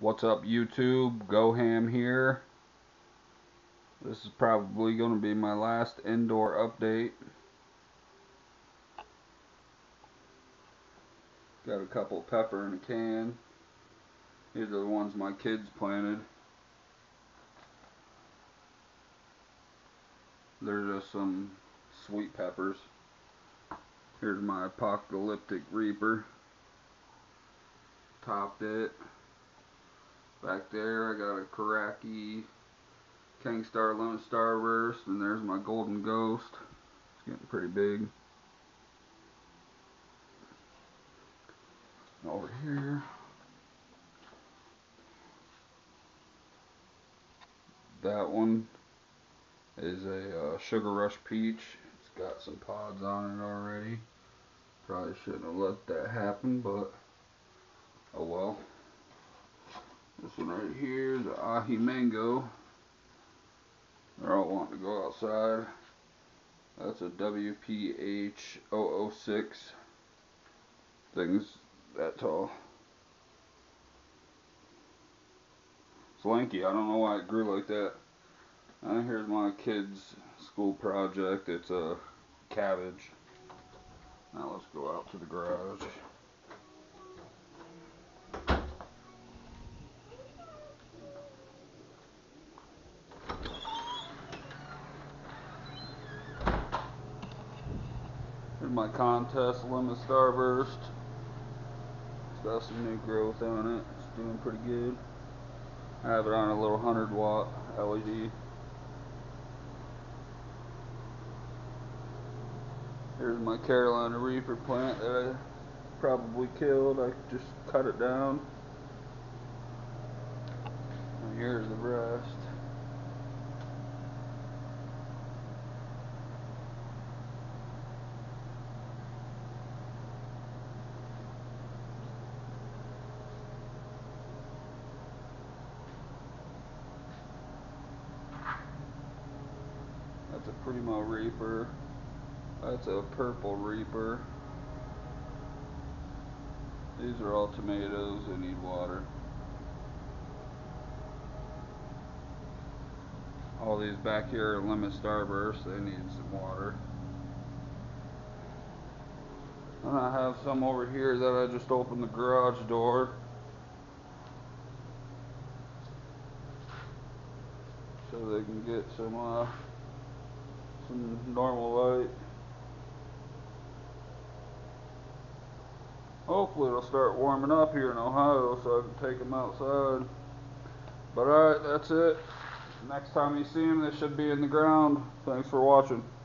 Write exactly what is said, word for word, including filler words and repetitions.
What's up, YouTube? GoHam here. This is probably going to be my last indoor update. Got a couple pepper in a can. These are the ones my kids planted. There's just some sweet peppers. Here's my apocalyptic reaper. Topped it. Back there I got a Karachi Kingstar Lemon Starburst, and there's my Golden Ghost. It's getting pretty big. Over here, that one is a uh, Sugar Rush Peach. It's got some pods on it already. Probably shouldn't have let that happen, but oh well. This one right here, the Ahi Mango. They're all wanting to go outside. That's a W P H zero zero six. Thing's that tall. It's lanky. I don't know why it grew like that. And here's my kids' school project. It's a cabbage. Now let's go out to the garage. Here's my contest lemon starburst. It's got some new growth on it. It's doing pretty good. I have it on a little one hundred watt L E D. Here's my Carolina Reaper plant that I probably killed. I just cut it down. And here's the rest. That's a Primo Reaper. That's a Purple Reaper. These are all tomatoes. They need water. All these back here are Lemon Starburst. They need some water. And I have some over here that I just opened the garage door. So they can get some uh, some normal light. Hopefully it'll start warming up here in Ohio so I can take them outside. But alright, that's it. Next time you see them, they should be in the ground. Thanks for watching.